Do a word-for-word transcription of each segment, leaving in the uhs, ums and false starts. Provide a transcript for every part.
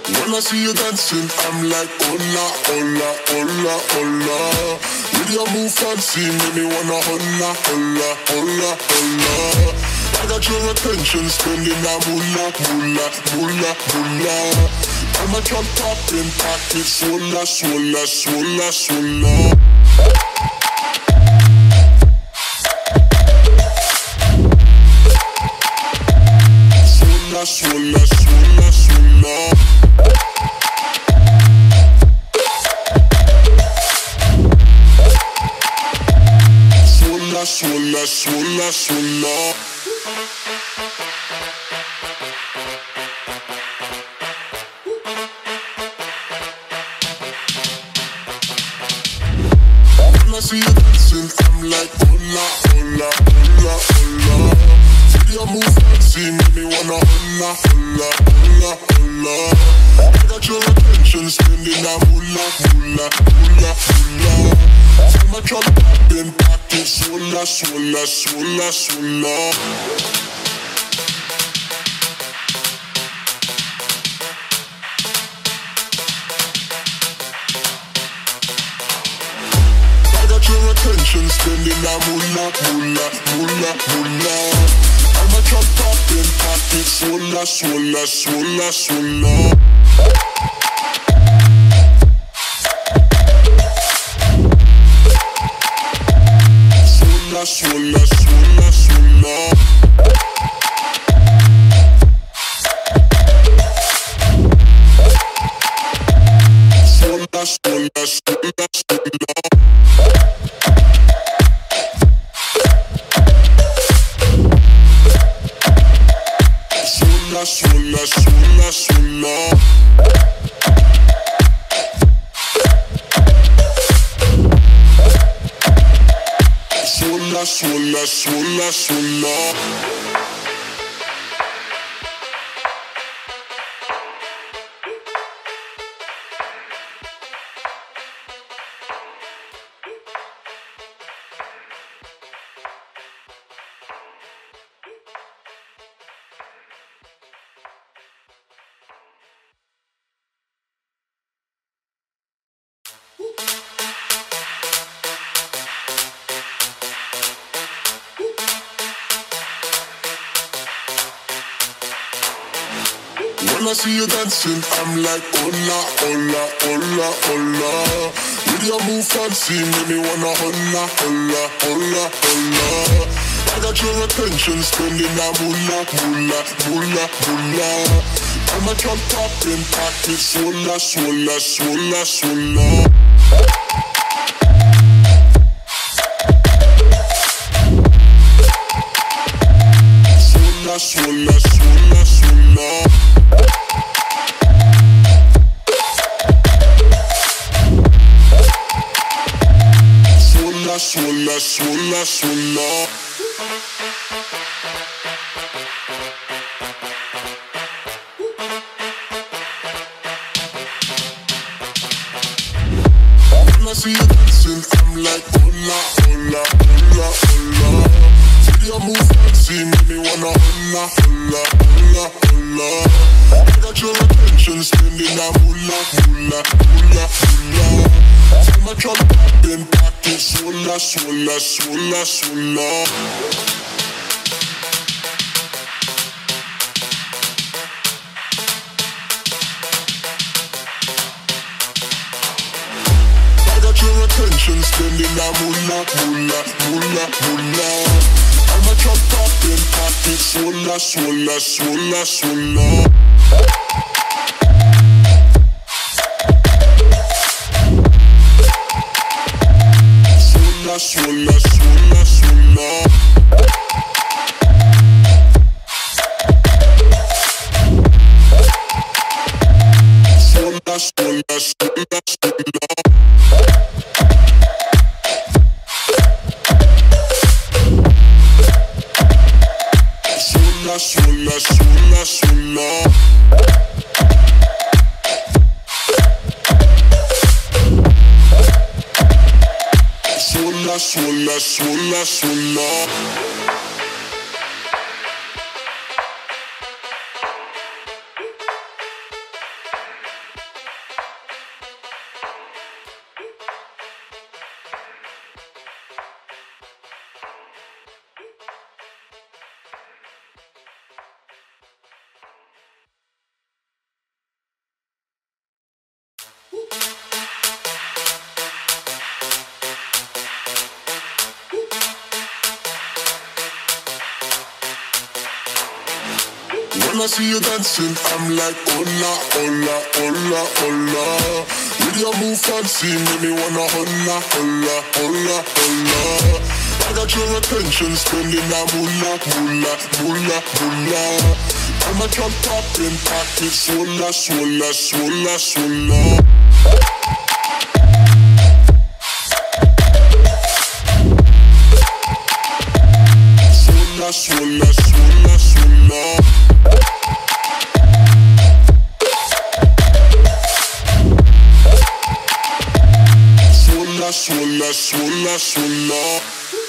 When I see you dancing, I'm like, hola, hola, hola, hola. With your move fancy, make me wanna hola, hola, hola, hola. I got your attention, spending that moolah, moolah, moolah, moolah. I'm a drop popping, pocket, swola, swola, swola, swola. Swola, swola, swola, swola. Swola, swola, swola. When I see you dancing, I'm like, hola, hola, hola, hola. See your move fancy, make me wanna hola, hola, hola, hola. I got your attention, spending that moolah, moolah, moolah, moolah. I'm a drop popping, pocket, swola, swola, swola, swola. Your attention, spending that moolah, moolah, moolah, moolah. I'm a drop popping, pocket, swola, swola, swola, swola. Swola, swola, swola, swola. Swola, swola, swola, swola. Swola, swola, swola. Swola, swola, swola, swola. When I see you dancing, I'm like, hola, hola, hola, hola. With your move fancy, make me wanna hola, hola, hola, hola. I got your attention, spending that moolah, moolah, moolah, moolah. I'm a drop popping, pocket, swola, swola, swola, swola. Swola, swola, swola, swola. Swola, swola, swola. When I see you dancing, I'm like, hola, hola, hola, hola. See your move fancy, make me wanna hola, hola, hola, hola. I got your attention, spending that moolah, moolah, moolah, moolah. I'm a drop popping, pocket, swola, swola, swola, swola. I got your attention, spending that moolah, moolah, moolah, moolah. I'm a drop popping, pocket, swola, swola, swola, swola. Swola, swola, swola. Swola, swola, swola, swola. Swola, swola, swola, swola. Swola, swola, swola, swola. When I see you dancing, I'm like, hola, hola, hola, hola. With your move fancy, make me wanna hola, hola, hola, hola. I got your attention, spending that moolah, moolah, moolah, moolah. I'm a drop popping, pocket, swola, swola, swola, swola. Swola, swola, swola, swola. Swola, swola, swola.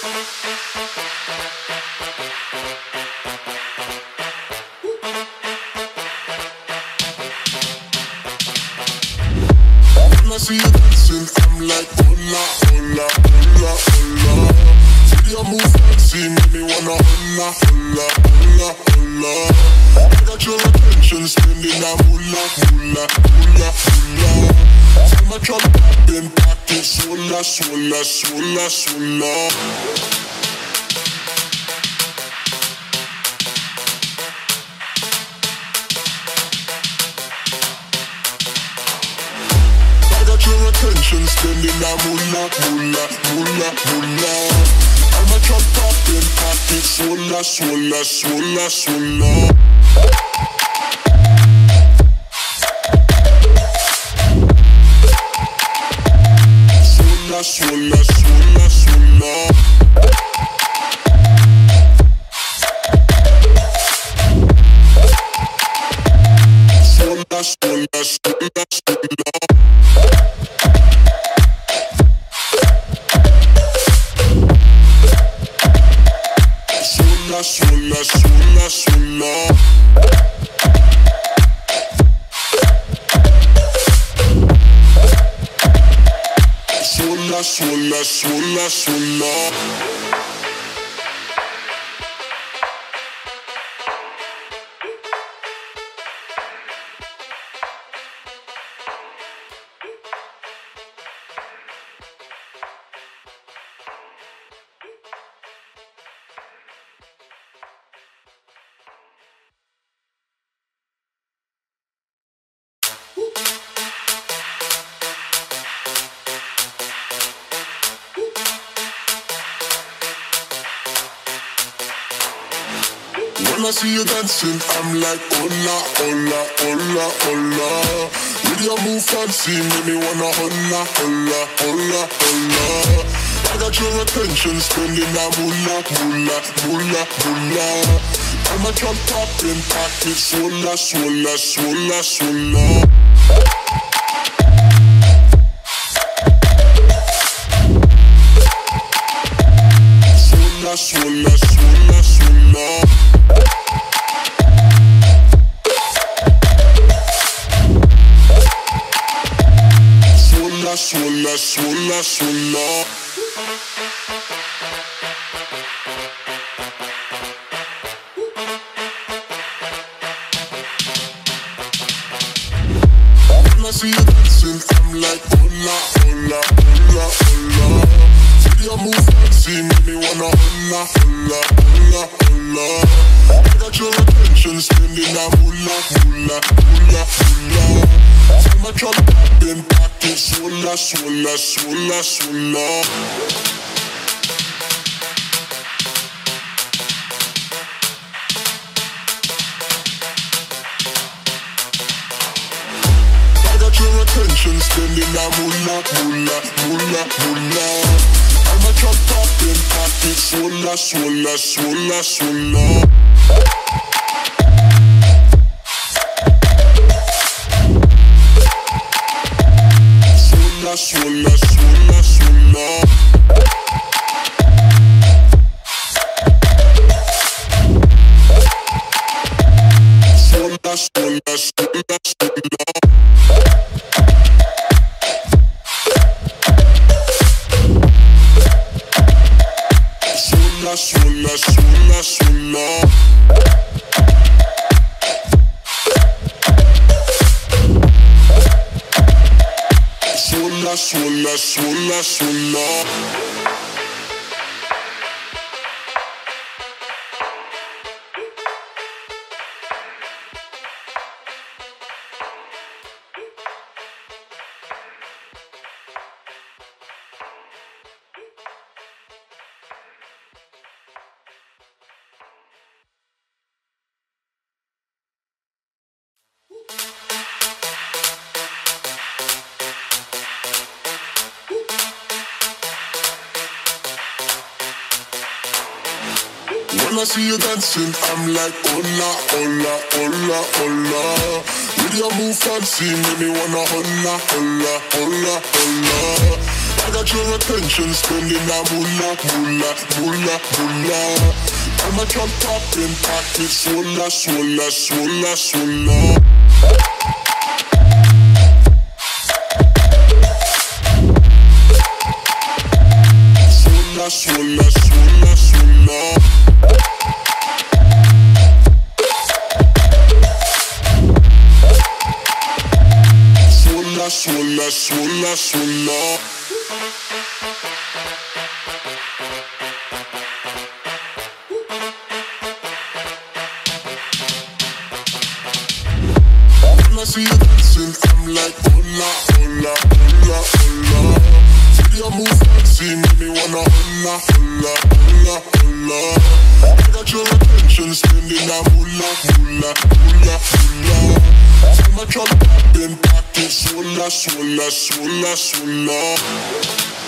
When I see you dancing, I'm like, hola, hola, hola, hola. See your move fancy, make me wanna hola, hola, hola, hola. I got your attention, spending that moolah, moolah, moolah, moolah. I'm a drop popping, pocket, swola, swola, swola, swola. Your attention, spending that moolah, moolah, moolah, moolah. I'm a drop popping, pocket, swola, swola, swola, swola. Swola, swola, swola, swola. Swola, swola, swola, swola. Swola, swola, swola. Swola, swola, swola, swola. When I see you dancing, I'm like, hola, hola, hola, hola. With your move fancy, make me wanna hola, hola, hola, hola. I got your attention, spending that moolah, moolah, moolah, moolah. I'm a drop popping, pocket, swola, swola, swola, swola. Swola, swola, swola, swola. Swola, swola, swola. When I see you dancing, I'm like, hola, hola, hola, hola. See your move fancy, make me wanna hola, hola, hola, hola. I got your attention, spending that moolah, moolah, moolah, moolah. I'm a drop popping, pocket, swola, swola, swola, swola. I got your attention, spending that moolah, moolah, moolah, moolah. I'm a drop popping, pocket, swola, swola, swola, swola. Swola, swola, swola. Swola, swola, swola, swola. Swola, swola, swola, swola. Swola, swola, swola, swola. When I see you dancing, I'm like, hola, hola, hola, hola. With your move fancy, make me wanna hola, hola, hola, hola. I got your attention, spending that moolah, moolah, moolah, moolah. I'm a jump up in pocket, swola, swola, swola, swola. Swola, swola, swola, swola. Swola, swola, swola, swola. When I see you dancing, I'm like, hola, hola, hola, hola. See your move fancy, make me wanna hola, hola, hola, hola. I got your attention, spending that moolah, moolah, moolah, moolah. Time I drop up in pocket, swola, swola, swola, swola.